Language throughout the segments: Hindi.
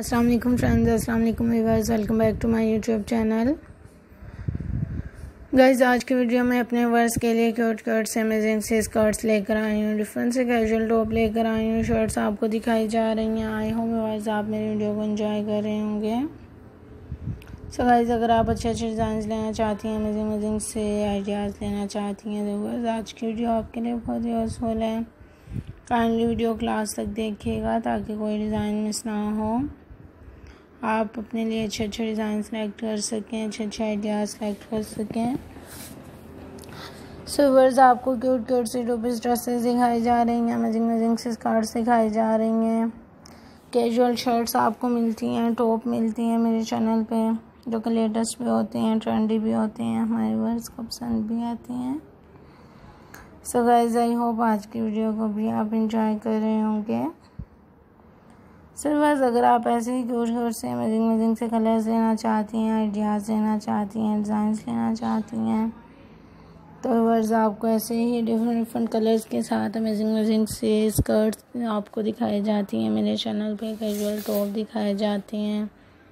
अस्सलाम वालेकुम फ्रेंड्स, अस्सलाम वालेकुम viewers, welcome back to my YouTube channel. Guys, आज की वीडियो में अपने वर्स के लिए क्यूट से अमेजिंग से स्कर्ट्स लेकर आई हूँ। डिफरेंट से कैजुअल टॉप लेकर आई हूँ। शर्ट्स आपको दिखाई जा रही हैं। आई होप व्यूअर्स आप मेरी वीडियो को एंजॉय कर रहे होंगे। सो गाइस, अगर आप अच्छे डिज़ाइन लेना चाहती हैं, अमेजिंग से आइडियाज़ लेना चाहती हैं, तो व्यूअर्स आज की वीडियो आपके लिए बहुत यूज़फुल है। काइंडली वीडियो क्लास तक देखिएगा ताकि कोई डिज़ाइन मिस ना हो। आप अपने लिए अच्छे डिज़ाइन सेलेक्ट कर सकें, अच्छे आइडियाज़ सेलेक्ट कर सकें। सो व्यूअर्स, आपको क्यूट सी टॉप्स ड्रेसेस दिखाई जा रही हैं, अमेजिंग से स्कर्ट्स दिखाई जा रही हैं। कैजुअल शर्ट्स आपको मिलती हैं, टॉप मिलती हैं मेरे चैनल पे, जो कि लेटेस्ट भी होती हैं, ट्रेंडी भी होती हैं, हमारे व्यूअर्स को पसंद भी आती हैं। सो गाइस, आई होप आज की वीडियो को भी आप इंजॉय कर रहे होंगे। सो व्यूअर्स, अगर आप ऐसे ही क्यूट से अमेजिंग से कलर्स लेना चाहती हैं, आइडियाज़ लेना चाहती हैं, डिज़ाइंस लेना चाहती हैं, तो व्यूअर्स आपको ऐसे ही डिफरेंट कलर्स के साथ अमेजिंग से स्कर्ट्स आपको दिखाई जाती हैं मेरे चैनल पे। कैजुअल टॉप दिखाए जाते हैं।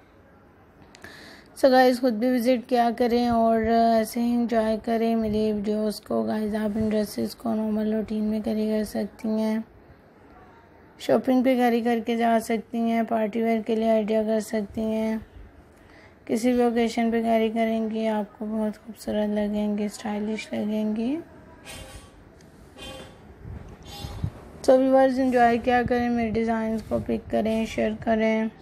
सो गाइस, खुद भी विज़िट किया करें और ऐसे ही इंजॉय करें मेरी वीडियोस को। गाइस, आप इन ड्रेसेस को नॉर्मल रूटीन में कैरी कर सकती हैं, शॉपिंग पे कैरी करके जा सकती हैं, पार्टी वेयर के लिए आइडिया कर सकती हैं, किसी भी ओकेशन पे कैरी करेंगी आपको बहुत खूबसूरत लगेंगी, स्टाइलिश लगेंगी। तो व्यूअर्स एंजॉय क्या करें, मेरे डिज़ाइंस को पिक करें, शेयर करें।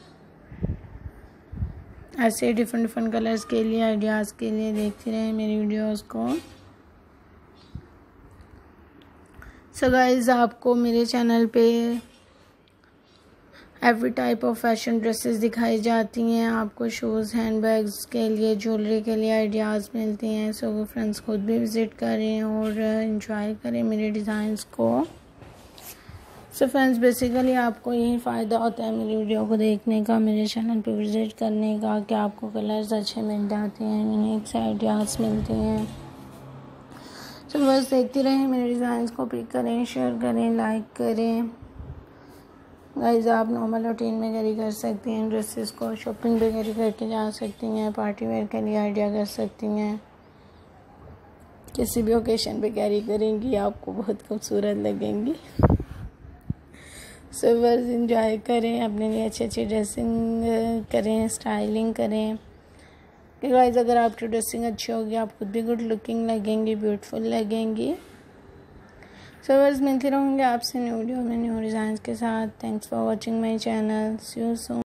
ऐसे डिफरेंट कलर्स के लिए, आइडियाज़ के लिए देखते रहें मेरी वीडियोस को। सो गाइस, आपको मेरे चैनल पे every type of fashion dresses दिखाई जाती हैं। आपको शूज़, हैंडबैग्स के लिए, ज्वेलरी के लिए आइडियाज़ मिलती हैं। सो फ्रेंड्स, खुद भी विज़िट करें और एंजॉय करें मेरे डिज़ाइंस को। सो फ्रेंड्स, बेसिकली आपको यही फ़ायदा होता है मेरी वीडियो को देखने का, मेरे चैनल पे विज़िट करने का, कि आपको कलर्स अच्छे मिल जाते हैं, यूनिक से आइडियाज़ मिलते हैं। सो बस देखते रहें मेरे डिज़ाइंस को, पिक करें, शेयर करें, लाइक करें। गाइस, आप नॉर्मल रूटीन में कैरी कर सकती हैं ड्रेसेस को, शॉपिंग पे कैरी करके जा सकती हैं, पार्टी वेयर के लिए आइडिया कर सकती हैं, किसी भी ओकेशन पे कैरी करेंगी आपको बहुत खूबसूरत लगेंगी। सो बस एंजॉय करें, अपने लिए अच्छी ड्रेसिंग करें, स्टाइलिंग करें। कि गाइस, अगर आपकी ड्रेसिंग अच्छी होगी आप खुद भी गुड लुकिंग लगेंगी, ब्यूटीफुल लगेंगी। सो बस मिलते रहूँगे आपसे न्यू वीडियो में न्यू डिज़ाइंस के साथ। Thanks for watching my channel. See you soon.